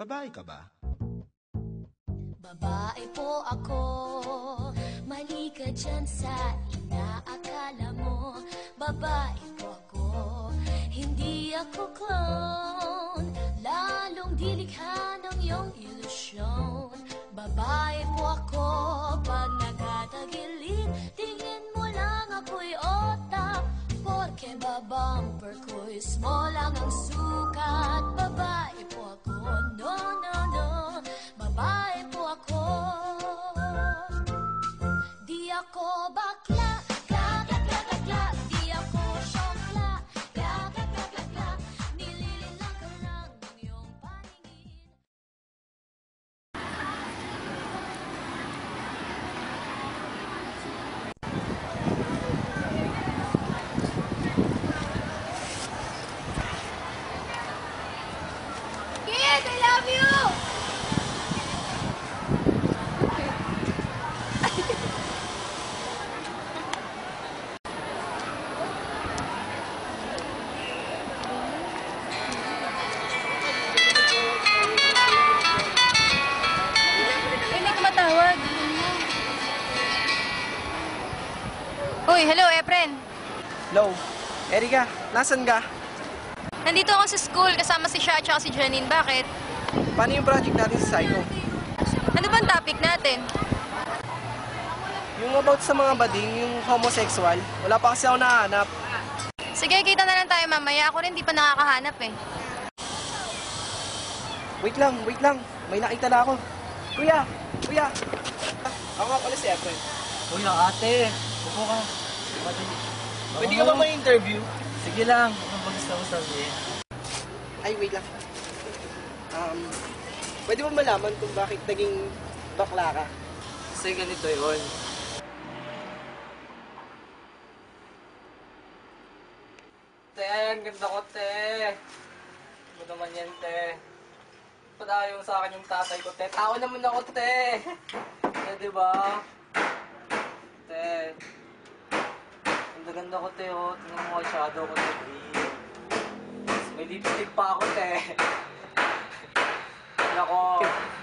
Babae ka ba? Babae po ako, mali ka dyan sa inaakala mo. Babae po ako, hindi ako clown, lalong dilikha ng iyong ilusyon. Babae po ako, pag nagtatagilid, tingin mo lang ako'y otak. Porke babumper ko'y small lang ang sukat. Babae po ako, no, no, no. Babae po ako, di ako bakla, kla, kla, kla, kla, kla. Di ako syokla, kla, kla, kla, kla, kla. Nililinlang ka lang ng iyong paningin. Kid, I love you! May tumatawag. Uy, hello, Efren. Hello. Erika, nasan ka? Nandito ako sa school kasama si Sha at si Janine. Bakit? Paano yung project natin sa Psycho? Ano bang topic natin? Yung about sa mga bading, yung homosexual. Wala pa kasi ako nahanap. Sige, kita na lang tayo mamaya. Ako rin di pa nakakahanap eh. Wait lang. May nakita na ako. Kuya! Ako nga pala si Efren. Kuya, ate, upo ka. Pwede ka ba ma-interview? Sige lang, ano ba gusto mo sabihin? Ay, wait lang. Pwede mo malaman kung bakit naging bakla ka? Kasi ganito yun. Te, ang ganda ko, te. Ano naman yan, te? Ba't ayaw sa akin yung tatay ko, te? Tao naman ako, te. Te, diba? Te. Ang ganda ko, te, oh. Tingnan mo, shadow ko, te. May lipstick pa ako, te. Nako.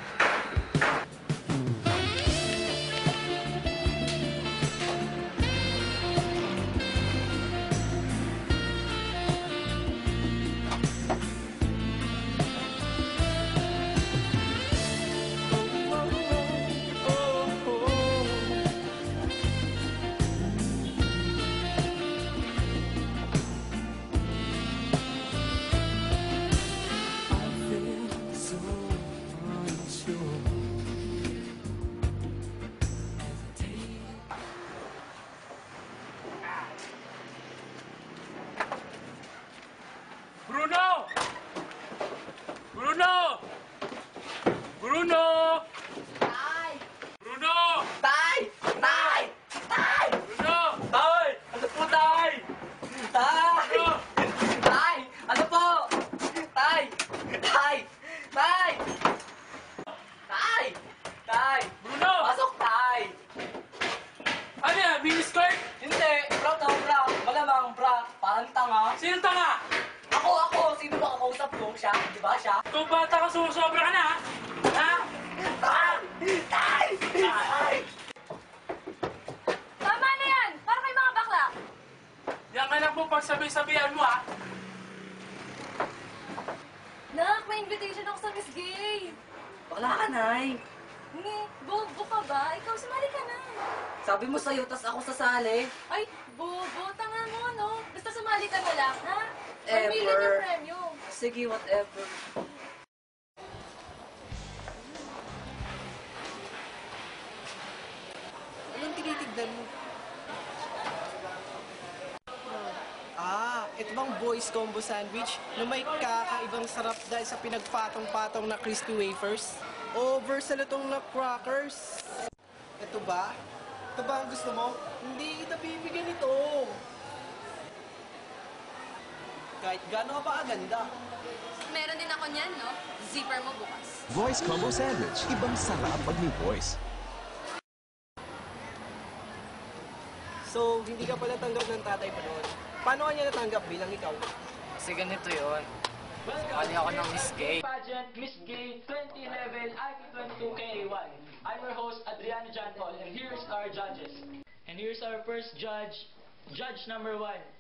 Bruno! Bruno! Bruno! Tay! Bruno! Tay! Tay! Tay! Bruno! Tay! Ano po, tay? Tay! Bruno! Tay! Ano po? Tay! Tay! Tay! Tay! Tay! Bruno! Pasok, tay! Ano yan? Miniskirt? Hindi! Bra daw, bra! Malamang, bra! Parang tanga! Sino tanga? Ako! Sino ba kakausap ko? Siya? Di ba siya? Kung bata ka, sumusobra ka na, ha? Ha? Tay! Tay! Tay! Tama na yan! Para kayo mga bakla. Yan anak mo pagsabi-sabihan mo, ha? Nak, may invitation ako sa Miss Gay. Wala ka, Nay! Hindi, bobo ka ba? Ikaw, sumali ka na. Sabi mo sa'yo, tas ako sasali. Ay, bobo, tanga mo, no? Basta sumali ka na lang, ha? 1 Ever. million yung premyo. Sige, whatever. Anong tinitignan mo? Ito bang boys combo sandwich na may kakaibang sarap dahil sa pinagpatong-patong na crispy wafers? O versalutong na crackers? Ito ba? Ito ba ang gusto mo? Hindi kita bibigyan ito. Kahit gano'n ka pa aganda. Meron din ako niyan, no? Zipper mo bukas. Voice Combo Sandwich. Ibang sarap pag may voice. So, hindi ka pala tanggap ng tatay pa noon. Paano ka niya natanggap bilang ikaw? Kasi ganito yun. Kali ako ng Miss Gay. Pageant Miss Gay 2011 IP22KA1. I'm your host, Adriano John Paul, and here's our judges. And here's our first judge, judge number 1. And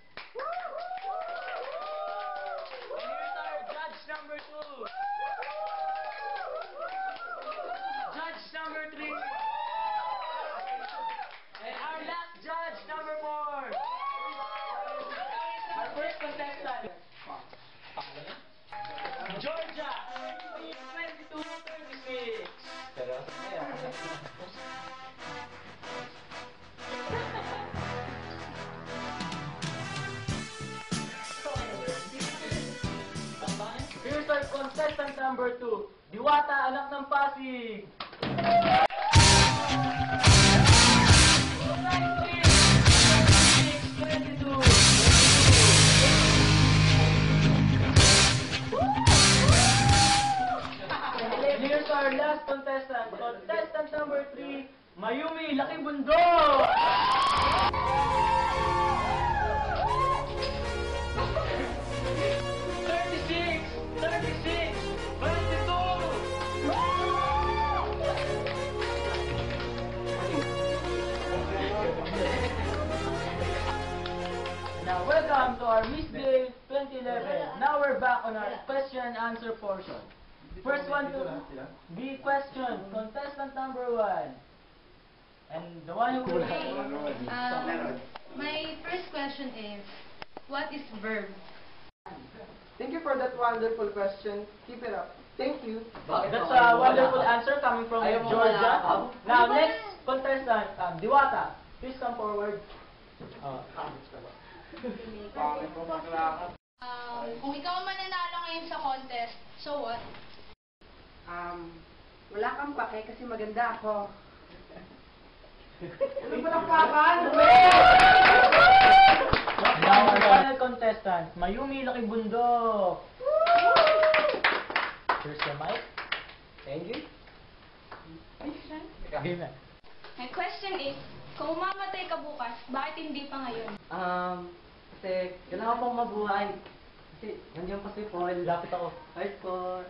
here's our judge number 2. Judge number 3. And our last judge number 4. Our first contestant, Georgia, 2236. Here's our contestant number 2, Diwata, anak ng Pasig. Here's our last contestant, contestant number 3, Mayumi, Laking Bundok! Now, welcome to our Miss Day 2011. Now we're back on our question and answer portion. First one to be questioned, contestant number 1. And the one who will My first question is, what is verb? Thank you for that wonderful question. Keep it up. Thank you. That's a wonderful answer coming from Georgia. Now, next contestant, Diwata. Please come forward. Kung ikaw ang mananalo ngayon sa contest, so what? Wala kang pake kasi maganda ako. Ano ba ng papan? Now, our final contestant, Mayumi, Laking Bundok. Here's the mic. Thank you. Game na. My question is, kung mamatay ka bukas, bakit hindi pa ngayon? Kasi kailangan pang mabuhay. Kasi nandiyan pa si Paul. Lapit ako. Hi, Paul.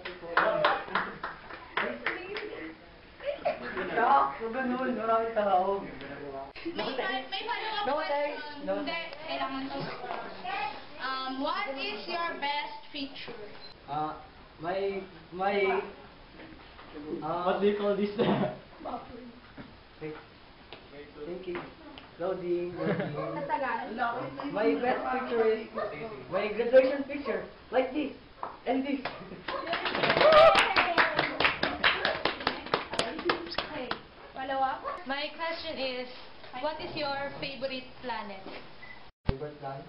Ganun, maraming tao. May follow-up question. Hindi, kailangan to. What is your best feature? What do you call this? Wait. Thank you. Loading. Sa Tagalog. My best picture is my graduation picture. Like this. And this. Okay, follow-up. My question is, what is your favorite planet? Favorite planet?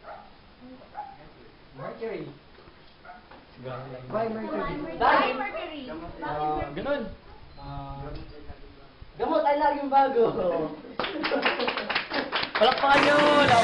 Mercury. Why Mercury? Ganun. Gamot, I love yung bago. Palakpakan nyo!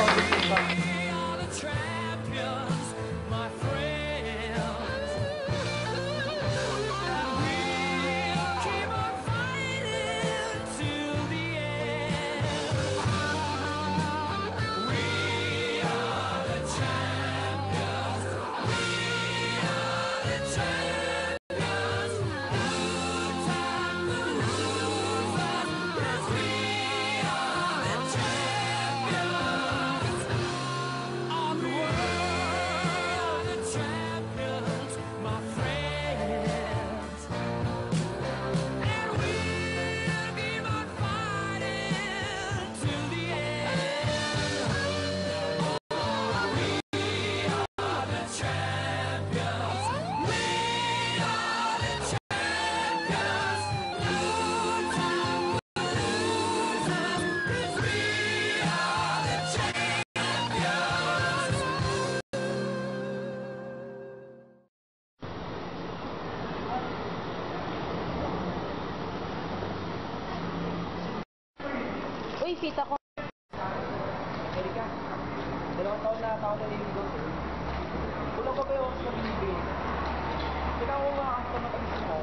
Uy, sita ko. Erika, 2 taon na ako naliligaw sa'yo. Kulang pa ba yung oras na binibigay? Kailangan ko nga ang pamatagisin mo.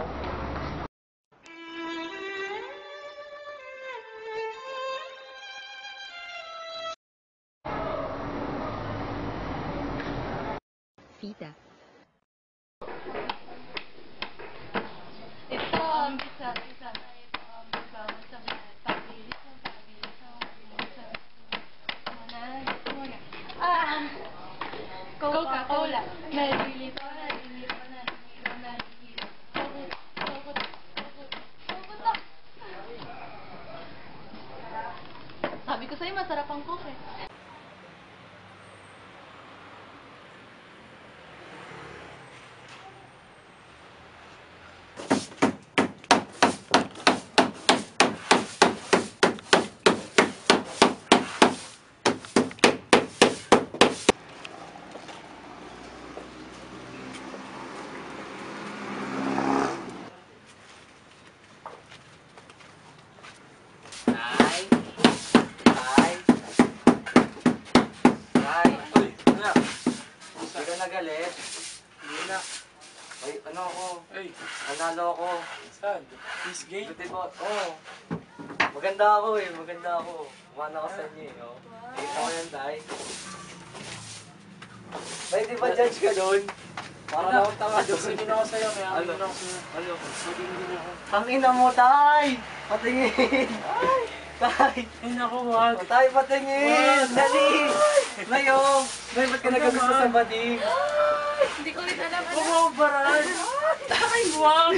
Fita. Coca-Cola. Nalilito, nalilito, nalilito, nalilito. Coconut. Sabi ko sa'yo, masarap ang coke eh. Nagalit. Hindi na. Ay, ano ako? Ay, Nanalo ako. saan? This game? Buti po. Oo. Maganda ako eh. Maganda ako. Kumana ako sa inyo eh. Oh. Kita ko yan, Tay. Tay, di ba judge ka doon? Para na akong tanga doon. Sige na ako sa'yo, kaya Ano? ako na ako sa'yo. Ano? Magiging din ako. Tangina mo, Tay! Patingin! Tay! Ay, naku, wag. Tay, patingin! Dali! Mayo! May, ba't ka nagkagusto sa bading? Hindi ko rin alam. Huwag mo akong baran. Ay, wag.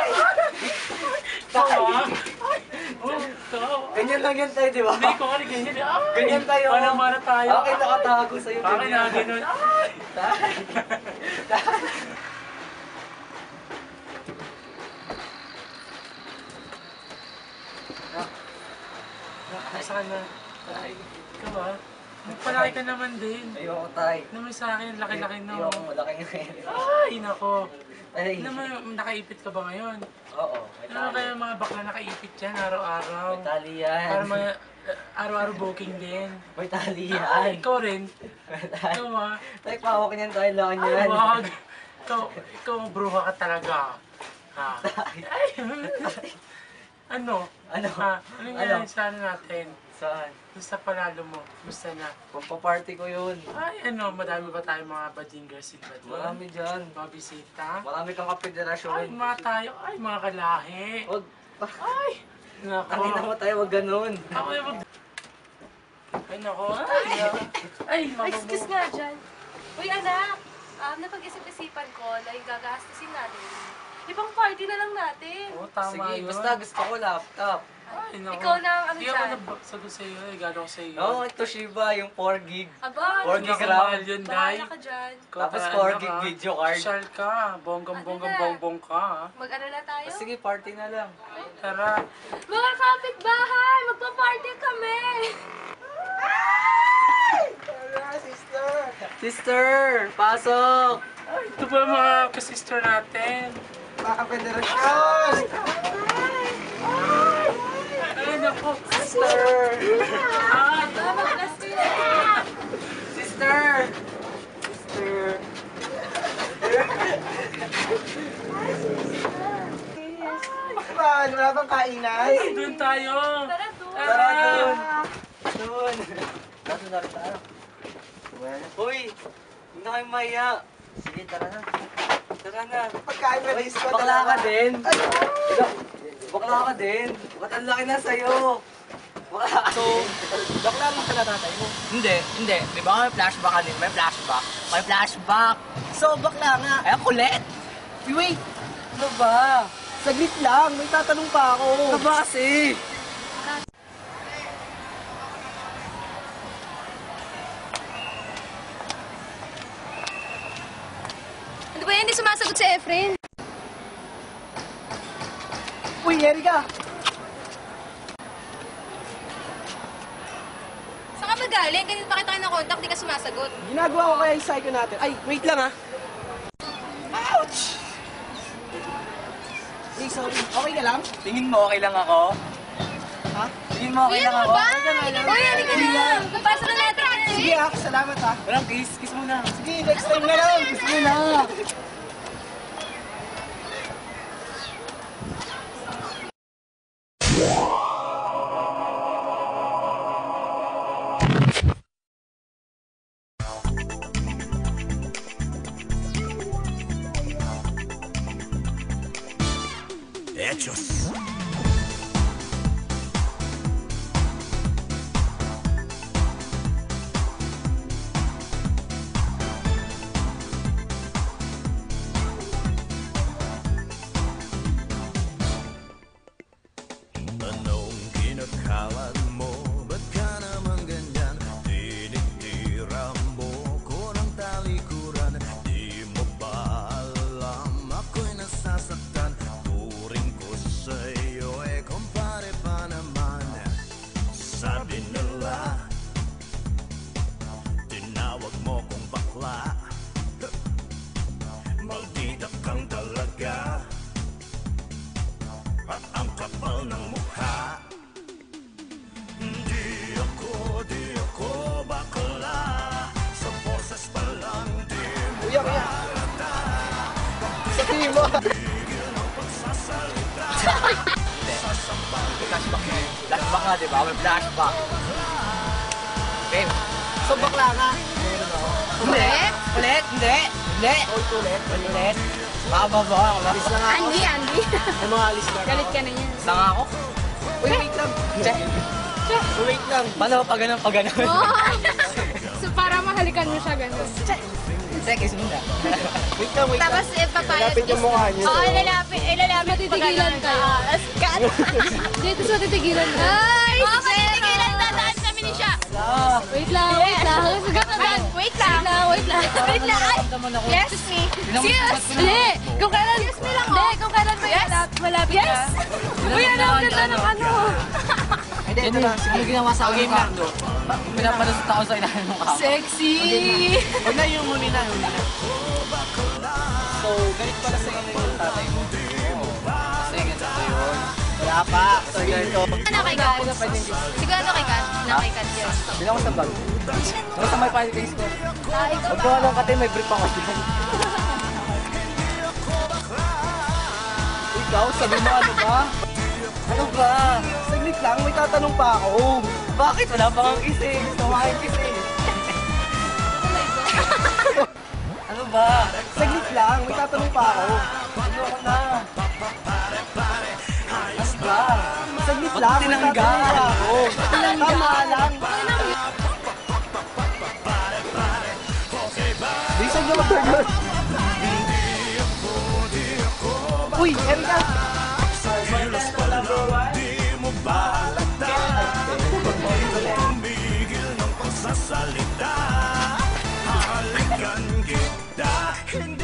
Tawa. Oh, tawa. Ganyan lang yan tayo, di ba? Hindi ko kali ganyan. Ay! Ganyan tayo. Mana-mana tayo. Akin nakatago sa'yo. Akin na ganun. Ay! Tay! Tay! Saan na? Ay, ikaw ah. Magpalaki ka naman din. Ayoko, Tay. Naman sa akin, laki-laki na. Ayoko, malaki ngayon. Ay, nako. Ay. Naman, nakaipit ka ba ngayon? Oo, may Ano tali. kaya mga bakla nakaipit yan araw-araw? May tali yan. Para mga araw-araw booking din. May tali Ay, yan. ikaw rin. May tali. Ikaw ah. Tay, pahawak niyan tayo lang Ay, yan. wag. Ikaw bruha ka talaga. Ha? Ay, ano? Ano? Ha? Ano nga sa ano natin? Saan? Doon sa panalo mo. Gusto na. Pampaparty ko yun. Ay, ano? Madami ba tayong mga badingers in ba doon? Marami dyan. Mga bisita? Marami kang Ay, kapederasyon. mga tayo. Ay, mga kalahi. Huwag. Ay! Nako. Tangina mo tayo, huwag ganun. Ako yung mag... Ay, nako. Ay! Ay, mama mo. Excuse nga dyan. Uy anak, napag-isip-isipan ko na yung gagastusin natin. Ibang party na lang natin. Oo, tama Sige, yun. basta gusto ko laptop. Ay, nako. Ikaw na ang ano Hindi ako dyan. nagsagot sa'yo. Eh, gano'n ko sa'yo. Oo, ito Shiba, yung 4 gig. Aba, 4 Hindi gig ako RAM. mahal yun, Day. bahala ka dyan. Tapos Kaya 4 ano gig ka, video card. Social ka. Bonggang-bonggang Ano na? bongbong ka. ha? Mag-ano na tayo? Sige, party na lang. Tara. Mga kapitbahay, magpa-party kami! Sister, pasok! Ay, ito ba mga kasister natin? Mga kapederasyon! Ay, naku. Sister! Ay, Sister! Sister! Bakit? Wala bang kainan? doon tayo. Tara doon! Tara doon! Doon! Tara na rin tayo. Uy! Hindi na kayo mahiya. Sige, tara na. Tara na. Pagkain na rin bakla ka din. Bakla ka din. Ba't ang laki na sa'yo? Bakla ka din. Bakla lang pala tatay mo. Hindi. Di ba may flashback ka din? May flashback. May flashback. So, bakla nga. Ay, ang kulit. Wait, Ano ba? saglit lang. May tatanong pa ako. Ano ba kasi? Ano ba yan? Hindi sumasagot si Efren. Uy, Erika! Saan ka ba galing? Kanina pa kita kinakontak, di ka sumasagot. Ginagawa ko kaya yung psycho natin. Ay, wait lang ha. Ouch! Hey, sorry. Okay ka lang? Tingin mo okay lang ako? Ha? Tingin mo okay lang ako? Uy, halika na! Papasok na natin! Sige ha, salamat ha. Walang kiss. Kiss muna. Sige, next time na lang. Gusto mo na. hechos. Anong kinakalan mo? Ba't ka naman ganyan? Tinitira mo ko ng talikuran. Di mo ba alam ako'y nasasaktan? Turing ko sa'yo kumpare pa naman. Sabi nila tinawag mo kong bakla. Maldita kang talaga. At ang kapal ng mukha. Di ako bakla. Sa boses pa lang di mo Kuya, kuya. Sabihin mo. Flashback na yun. Flashback nga, di ba? May flashback. Okay. So bakla nga. Ulit? Ulit? Hindi? Hindi? Ulit? Bababa ako. Alis na nga ako. Andy. May mga alis na. Galit ka na yan. Isa nga ako. Uy, wait lang. Che. Wait lang. Paano pa ganun? So, para mahalikan mo siya ganun. Che, kiss mo na. Wait lang, wait lang. Tapos, papayas. Lapit yung mukha niyo. Oo, ilalapit. Matitigilan kayo. Dito sa titigilan ka. Ay! Oo, matitigilan. Dadaan kami ni siya. Wait lang. Wait lang. Wait lang. Yes me. Yes! Hindi! Kung kailan... Yes me lang, Hindi, kung kailan may malapit ka. Uy, ano ang ganda ng ano? Hindi, ito lang. Siguro ginawa sa akin yung Cardo. Pinapanasot ako sa inahin ng kama. Sexy! Huwag na yung huli na. So, galit pala sa inyo yung tatay mo. Kasi ganito yun. Wala pa. So, ganito. Ano kay Kat? Sigurado kay Kat? Na kay Kat, yes. Bilang ko sa bag. Ano sa may pilot case ko? Ikaw Huwag ko alam kati, may brief ako dyan. Ikaw, sabi mo ano ba? Ano ba? Saglit lang, may tatanong pa ako. Bakit? Wala pa kang kiss eh. Gusto mo kayo kiss eh. Ano ba? Saglit lang, may tatanong pa ako. Ano ko na? Ano ba? Saglit lang, may tatanong pa ako. Tama lang. Bisag na mag-burger. Uy, Erika! Di mo ba halata? Tumigil ng pagsasalita. Halikan kita.